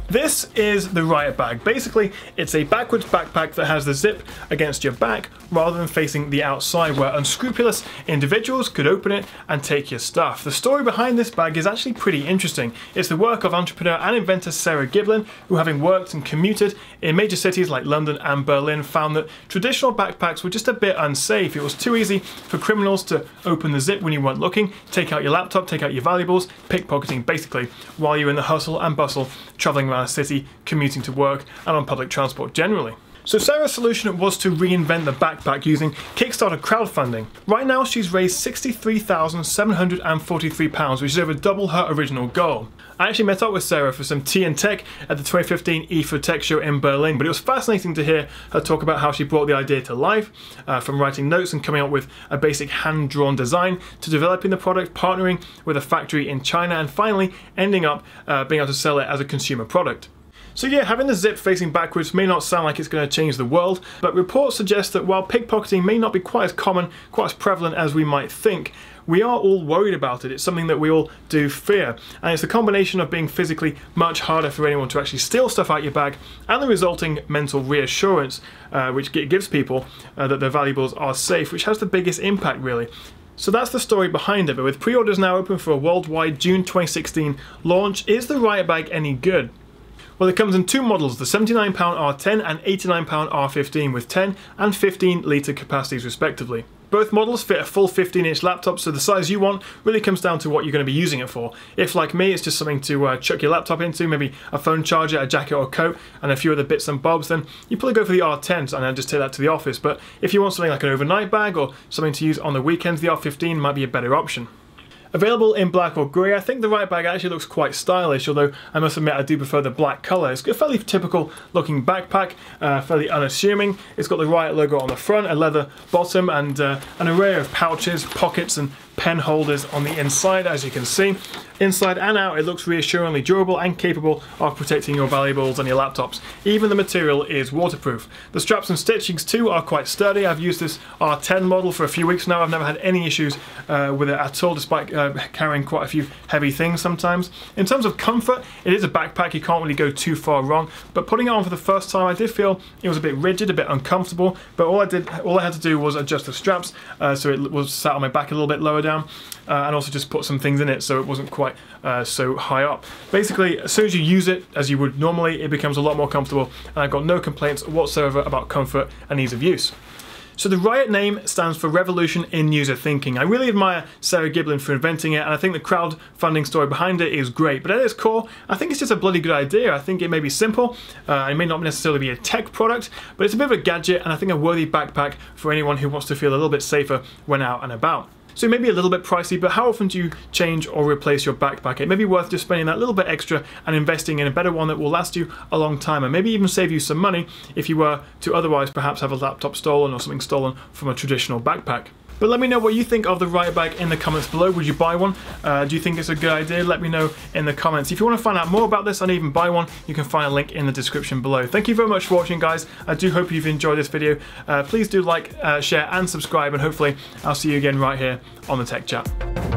This is the Riot Bag. Basically, it's a backwards backpack that has the zip against your back rather than facing the outside, where unscrupulous individuals could open it and take your stuff. The story behind this bag is actually pretty interesting. It's the work of entrepreneur and inventor Sarah Giblin, who, having worked and commuted in major cities like London and Berlin, found that traditional backpacks were just a bit unsafe. It was too easy for criminals to open the zip when you weren't looking, take out your laptop, take out your valuables, pickpocketing basically, while you're in the hustle and bustle traveling around a city, commuting to work, and on public transport generally. So Sarah's solution was to reinvent the backpack using Kickstarter crowdfunding. Right now she's raised £63,743, which is over double her original goal. I actually met up with Sarah for some tea and tech at the 2015 E4 Tech Show in Berlin, but it was fascinating to hear her talk about how she brought the idea to life, from writing notes and coming up with a basic hand-drawn design, to developing the product, partnering with a factory in China, and finally ending up being able to sell it as a consumer product. So yeah, having the zip facing backwards may not sound like it's going to change the world, but reports suggest that while pickpocketing may not be quite as common, quite as prevalent as we might think, we are all worried about it. It's something that we all do fear. And it's the combination of being physically much harder for anyone to actually steal stuff out your bag and the resulting mental reassurance which gives people that their valuables are safe, which has the biggest impact really. So that's the story behind it, but with pre-orders now open for a worldwide June 2016 launch, is the Riot Bag any good? Well, it comes in two models, the £79 R10 and £89 R15 with 10 and 15 litre capacities respectively. Both models fit a full 15-inch laptop, so the size you want really comes down to what you're going to be using it for. If, like me, it's just something to chuck your laptop into, maybe a phone charger, a jacket or coat, and a few other bits and bobs, then you probably go for the R10 and then just take that to the office. But if you want something like an overnight bag or something to use on the weekends, the R15 might be a better option. Available in black or grey, I think the Riot Bag actually looks quite stylish, although I must admit I do prefer the black colour. It's a fairly typical looking backpack, fairly unassuming. It's got the Riot logo on the front, a leather bottom, and an array of pouches, pockets and pen holders on the inside, as you can see. Inside and out, it looks reassuringly durable and capable of protecting your valuables and your laptops. Even the material is waterproof. The straps and stitchings too are quite sturdy. I've used this R10 model for a few weeks now. I've never had any issues with it at all, despite carrying quite a few heavy things sometimes. In terms of comfort, it is a backpack. You can't really go too far wrong, but putting it on for the first time, I did feel it was a bit rigid, a bit uncomfortable, but all I had to do was adjust the straps so it was sat on my back a little bit lower down, and also just put some things in it so it wasn't quite so high up. Basically, as soon as you use it as you would normally, it becomes a lot more comfortable, and I've got no complaints whatsoever about comfort and ease of use. So the Riot name stands for Revolution in User Thinking. I really admire Sarah Giblin for inventing it, and I think the crowdfunding story behind it is great. But at its core, I think it's just a bloody good idea. I think it may be simple, it may not necessarily be a tech product, but it's a bit of a gadget, and I think a worthy backpack for anyone who wants to feel a little bit safer when out and about. So it may be a little bit pricey, but how often do you change or replace your backpack? It may be worth just spending that little bit extra and investing in a better one that will last you a long time, and maybe even save you some money if you were to otherwise perhaps have a laptop stolen or something stolen from a traditional backpack. But let me know what you think of the Riot Bag in the comments below. Would you buy one? Do you think it's a good idea? Let me know in the comments. If you want to find out more about this and even buy one, you can find a link in the description below. Thank you very much for watching, guys. I do hope you've enjoyed this video. Please do like, share and subscribe, and hopefully I'll see you again right here on the Tech Chat.